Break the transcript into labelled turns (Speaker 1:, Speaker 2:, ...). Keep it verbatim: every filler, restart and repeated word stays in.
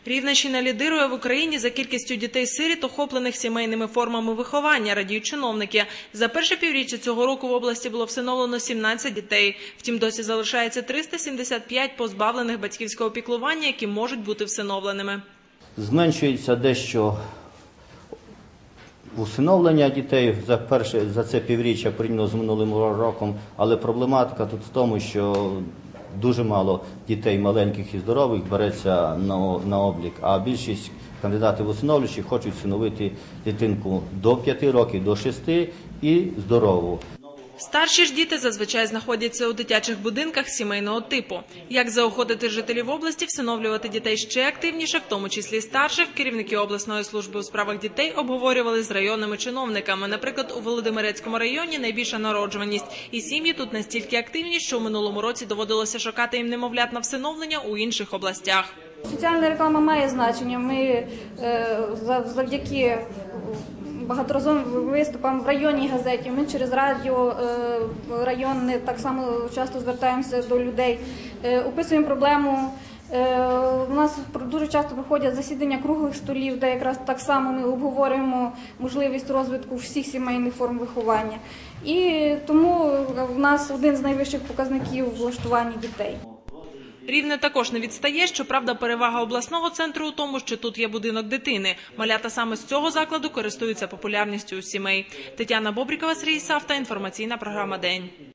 Speaker 1: Рівненщина лідирує в Україні за кількістю дітей-сиріт, охоплених сімейними формами виховання, радіють чиновники. За перше півріччя цього року в області було всиновлено сімнадцять дітей. Втім, досі залишається триста сімдесят п'ять позбавлених батьківського піклування, які можуть бути всиновленими.
Speaker 2: Зменшується дещо усиновлення дітей за перше за це півріччя порівняно з минулим роком, але проблематика тут в тому, що дуже мало дітей маленьких і здорових береться на, на облік, а більшість кандидатів усиновлюючих хочуть всиновити дитинку до п'яти років, до шести і здорову.
Speaker 1: Старші ж діти зазвичай знаходяться у дитячих будинках сімейного типу. Як заохотити жителів області всиновлювати дітей ще активніше, в тому числі старших, керівники обласної служби у справах дітей обговорювали з районними чиновниками. Наприклад, у Володимирецькому районі найбільша народжуваність. І сім'ї тут настільки активні, що у минулому році доводилося шукати їм немовлят на всиновлення у інших областях.
Speaker 3: Соціальна реклама має значення. Ми завдяки багаторазовим виступам в районній газеті, ми через радіо районне так само часто звертаємося до людей, описуємо проблему. У нас дуже часто проходять засідання круглих столів, де якраз так само ми обговорюємо можливість розвитку всіх сімейних форм виховання. І тому в нас один з найвищих показників влаштування дітей.
Speaker 1: Рівне також не відстає, щоправда, перевага обласного центру у тому, що тут є будинок дитини. Малята саме з цього закладу користуються популярністю у сімей. Тетяна Бобрікова, Сергій Савта, інформаційна програма «День».